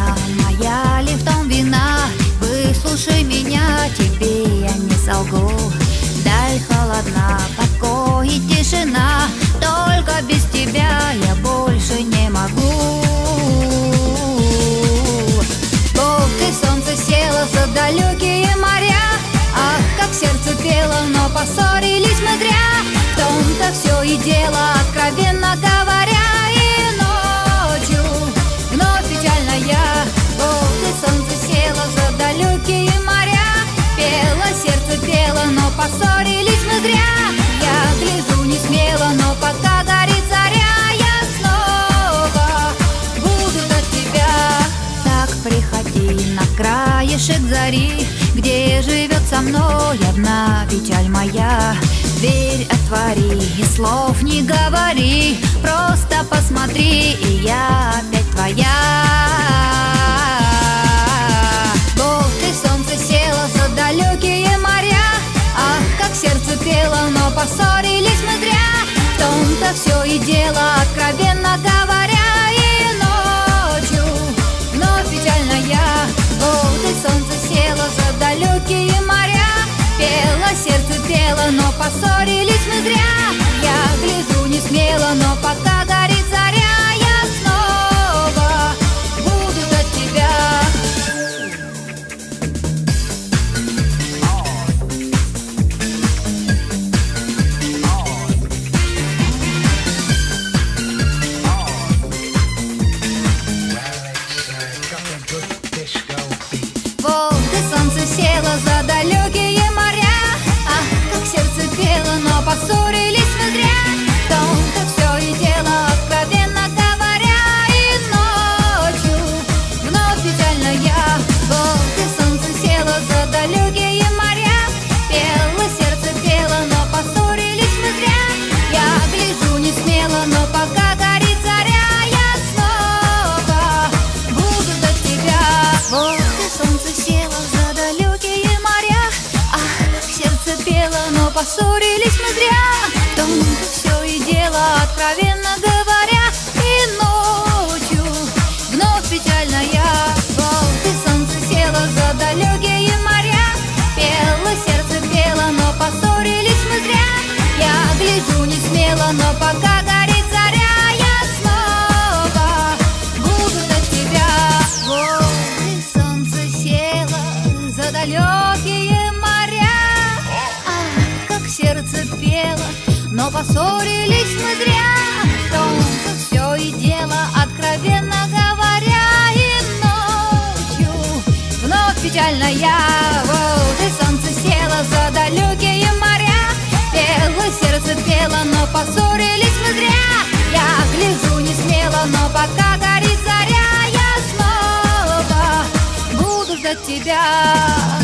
Душа моя ли в том вина? Выслушай меня, тебе я не солгу. Даль холодна, покой и тишина, только без тебя я больше не могу. Вот и солнце село за далекие моря. Ах, как сердце пело, но поссорились мы зря. В том-то все и дело, откровенно говоря. И ночью вновь печальная. Вот и солнце село за далекие моря. Пело, сердце пело, но поссорились мы зря. Я гляжу не смело, но пока горит заря, я снова буду ждать тебя. Так приходи на краешек зари, где живет со мной одна печаль моя. Дверь отвори и слов не говори, просто посмотри, и я опять твоя. Вот и солнце село за далекие моря. Ах, как сердце пело, но поссорились мы зря. В том-то все и дело, откровенно говоря. И ночью вновь печальная. Вот и солнце село за далекие моря. Пело, сердце пело, но поссорились мы зря. Я гляжу не смело, но пока горит заря, я снова буду ждать тебя. Вот и солнце село за далекие моря. Ах, как сердце пело, но поссорились мы зря. В том-то все и дело, откровенно говоря. И ночью вновь печальная. Вот и солнце село за далекие моря. Пело, сердце пело, но поссорились мы зря. Я гляжу не смело, но пока горит заря, я снова буду ждать тебя. Вот и солнце село за далекие моря. Ах, как сердце пело, но поссорились мы зря. В том-то все и дело, откровенно говоря. И ночью вновь печальная. Вот и солнце село за далекие моря. Пело, сердце пело, но поссорились мы зря. Я гляжу не смело, но пока горит заря, я снова буду ждать тебя. Вот и солнце село за далекие моря. Ах, как сердце пело, но поссорились мы зря. В том-то все и дело, откровенно говоря. И ночью вновь печальная. Вот и солнце село за далекие моря. Пело, сердце пело, но поссорились мы зря. Я гляжу не смело, но пока горит заря, я снова буду ждать тебя.